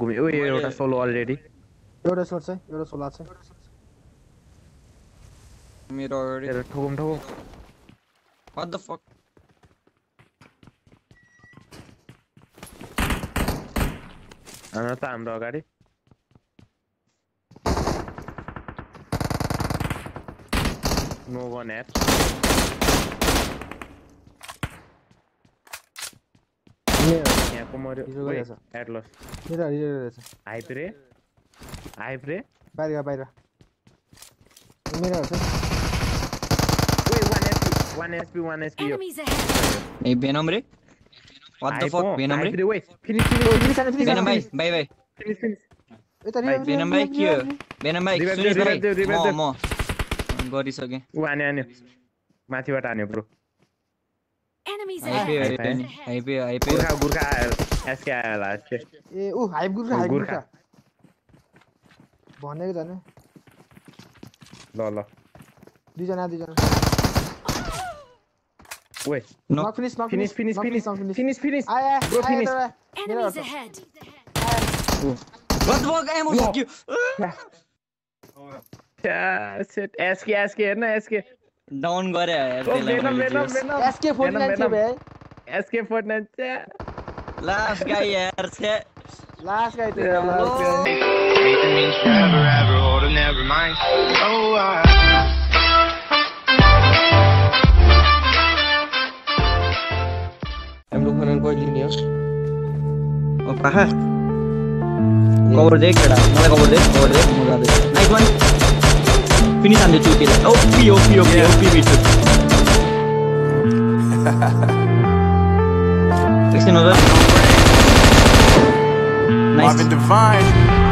घुमे ओ एउटा solo already एउटा सोलो छ मेरो तेरो ठोकुम what the fuck अनि त हाम्रो अगाडि नो वन एट यहाँको मर्यो एट लस मेरो रहेछ हाइप रे बाहिर मेरो हो One SP yo. hey Venom re what the fuck Venom re finish Venom bhai bye finish Venom bhai के हो Venom bhai सुनिस भाइ म गरिसके उ आन्यो माथिबाट आन्यो ब्रो हाइपे गुर्खा एसके आयो होला एसके ए उ हाइप गुर्खा भनेको जाने ल दुई जना Wait. No. Finish. Bro, finish. Enemies ahead. What the fuck? Ammo fuck you. Yeah, shit. SK हेर्न SK. Down गरे यार त्यसलाई Venom. SK49 थियो बे SK49 छ. Last guy यार छ. Last guy थियो. Never mind. Oh, I'm looking at going in here. Oh, paha. Cover देख केटा मलाई cover देख मजा आउँछ. Nice one. Finish on the two kill. OP bitu. Listen over. Nice. Marvin Divine.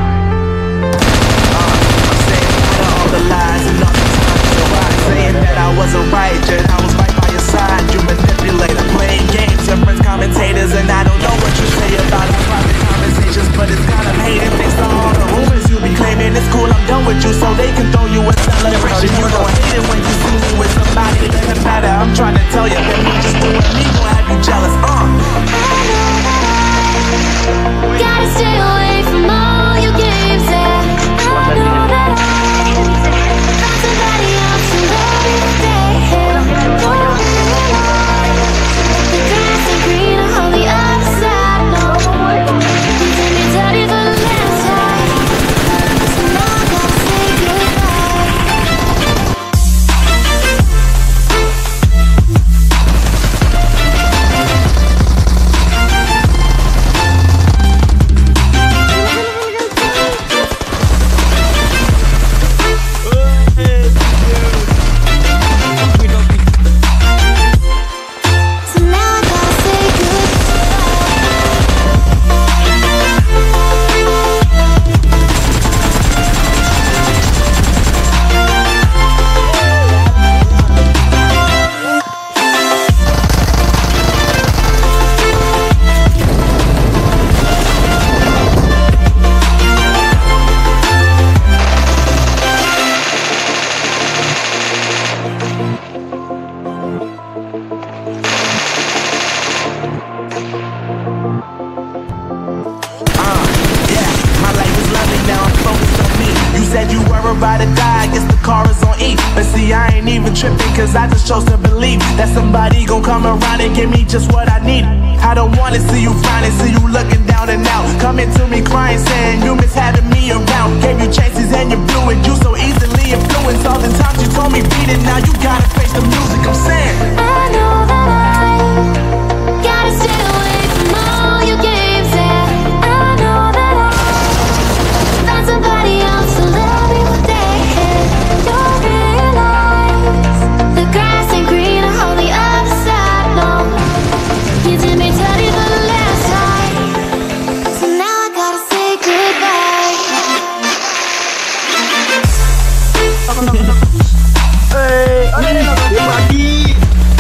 I'm saying all the lies and nothing. So I'm saying that I wasn't right, yet I was right by your side. You manipulator, playing games, your friends commentators, and I don't know what you say about our private conversations, but it's kind of hating thanks to all the rumors you be claiming. It's cool, I'm done with you, so they can throw you a celebration. You don't hate it when you see me with somebody living better. I'm trying to tell you that me just doing me gon' have you jealous. Gotta stay away from all your games. I know that I found somebody else to love you today. The grass is greener on the other side. No, you did me dirty the last time, so now I gotta say goodbye. So now I gotta say Yeah, my life is lovely now, I'm focused on me. You said you were about to die, I guess the car is on E. But see, I ain't even tripping, cause I just chose to believe that somebody gon' come around and give me just what I need. I don't wanna see you finally, see you looking down and out, coming to me crying, saying you miss having me around. Gave you chances and you blew it, you so easily influenced. All the times you told me beat it, now you gotta face the music, I'm saying I know that I gotta stay away from all your games. I know that I found somebody else to love me one day. You'll realize the grass ain't greener on the other side. No, you did me dirty the last time, so now I gotta say goodbye. Hey, mati.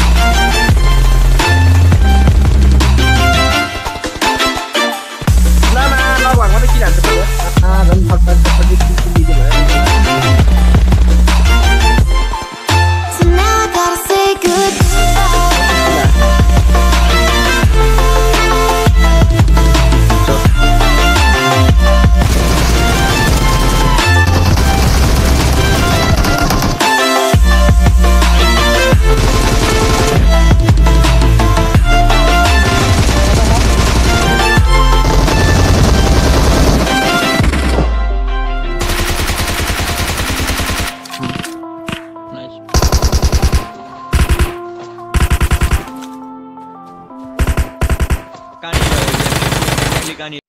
America